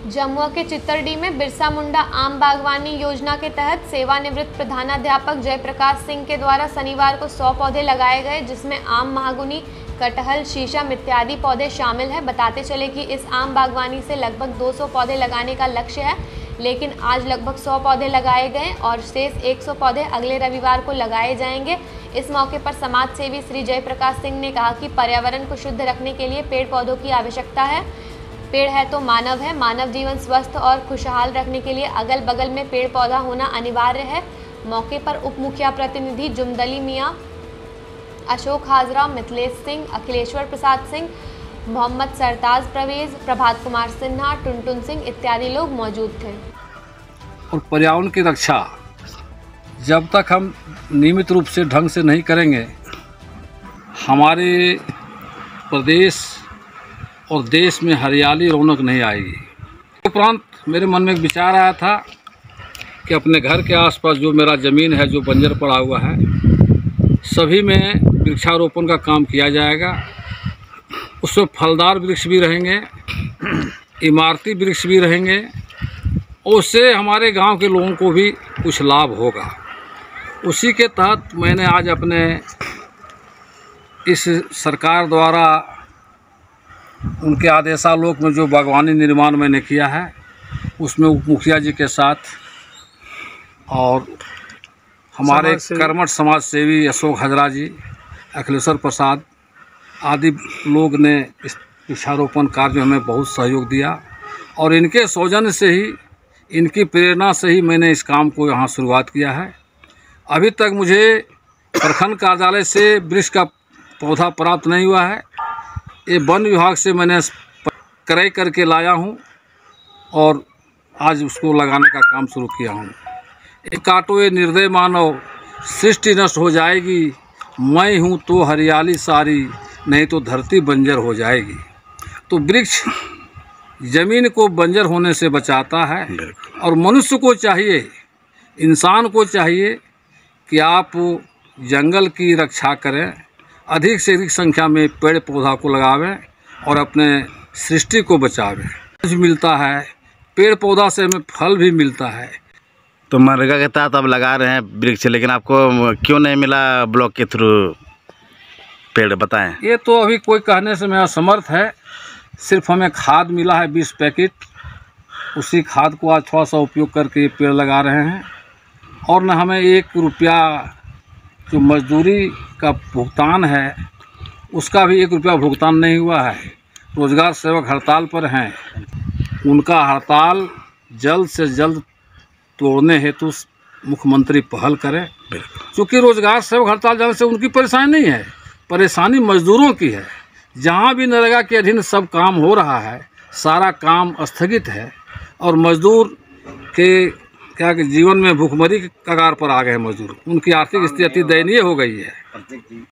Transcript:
जमुआ के चित्तरडी में बिरसा मुंडा आम बागवानी योजना के तहत सेवानिवृत्त प्रधानाध्यापक जयप्रकाश सिंह के द्वारा शनिवार को 100 पौधे लगाए गए, जिसमें आम, महागुनी, कटहल, शीशम इत्यादि पौधे शामिल हैं। बताते चले कि इस आम बागवानी से लगभग 200 पौधे लगाने का लक्ष्य है, लेकिन आज लगभग 100 पौधे लगाए गए और शेष 100 पौधे अगले रविवार को लगाए जाएंगे। इस मौके पर समाज सेवी श्री जयप्रकाश सिंह ने कहा कि पर्यावरण को शुद्ध रखने के लिए पेड़ पौधों की आवश्यकता है। पेड़ है तो मानव है। मानव जीवन स्वस्थ और खुशहाल रखने के लिए अगल बगल में पेड़ पौधा होना अनिवार्य है। मौके पर उप मुखिया प्रतिनिधि जुमदली मियाँ, अशोक हाजरा, मिथिलेश सिंह, अखिलेश्वर प्रसाद सिंह, मोहम्मद सरताज परवेज, प्रभात कुमार सिन्हा, टुनटुन सिंह इत्यादि लोग मौजूद थे। और पर्यावरण की रक्षा जब तक हम नियमित रूप से ढंग से नहीं करेंगे, हमारे प्रदेश और देश में हरियाली रौनक नहीं आएगी। उपरांत मेरे मन में एक विचार आया था कि अपने घर के आसपास जो मेरा ज़मीन है, जो बंजर पड़ा हुआ है, सभी में वृक्षारोपण का काम किया जाएगा। उसमें फलदार वृक्ष भी रहेंगे, इमारती वृक्ष भी रहेंगे, उससे हमारे गांव के लोगों को भी कुछ लाभ होगा। उसी के तहत मैंने आज अपने इस सरकार द्वारा उनके आदेशालोक में जो बागवानी निर्माण मैंने किया है, उसमें उप मुखिया जी के साथ और हमारे कर्मठ समाज सेवी अशोक हाजरा जी, अखिलेश्वर प्रसाद आदि लोग ने इस वृक्षारोपण कार्य में हमें बहुत सहयोग दिया और इनके सौजन्य से ही, इनकी प्रेरणा से ही मैंने इस काम को यहाँ शुरुआत किया है। अभी तक मुझे प्रखंड कार्यालय से वृक्ष का पौधा प्राप्त नहीं हुआ है। ये वन विभाग से मैंने क्रय करके लाया हूँ और आज उसको लगाने का काम शुरू किया हूँ। एक काटो ये निर्दय मानव, सृष्टि नष्ट हो जाएगी, मैं हूँ तो हरियाली सारी, नहीं तो धरती बंजर हो जाएगी। तो वृक्ष ज़मीन को बंजर होने से बचाता है और मनुष्य को चाहिए, इंसान को चाहिए कि आप जंगल की रक्षा करें, अधिक से अधिक संख्या में पेड़ पौधा को लगावें और अपने सृष्टि को बचावें। कुछ मिलता है, पेड़ पौधा से हमें फल भी मिलता है। तो मनरेगा के तहत अब लगा रहे हैं वृक्ष, लेकिन आपको क्यों नहीं मिला ब्लॉक के थ्रू पेड़, बताएं। ये तो अभी कोई कहने से मैं असमर्थ है। सिर्फ हमें खाद मिला है 20 पैकेट, उसी खाद को आज थोड़ा सा उपयोग करके ये पेड़ लगा रहे हैं और न हमें 1 रुपया जो मजदूरी का भुगतान है, उसका भी 1 रुपया भुगतान नहीं हुआ है। रोज़गार सेवक हड़ताल पर हैं, उनका हड़ताल जल्द से जल्द तोड़ने हेतु मुख्यमंत्री पहल करें, क्योंकि रोज़गार सेवक हड़ताल जाने से उनकी परेशानी नहीं है, परेशानी मजदूरों की है। जहाँ भी नरेगा के अधीन सब काम हो रहा है, सारा काम स्थगित है और मजदूर के क्या कि जीवन में भूखमरी के कगार पर आ गए मजदूर। उनकी आर्थिक स्थिति दयनीय हो गई है।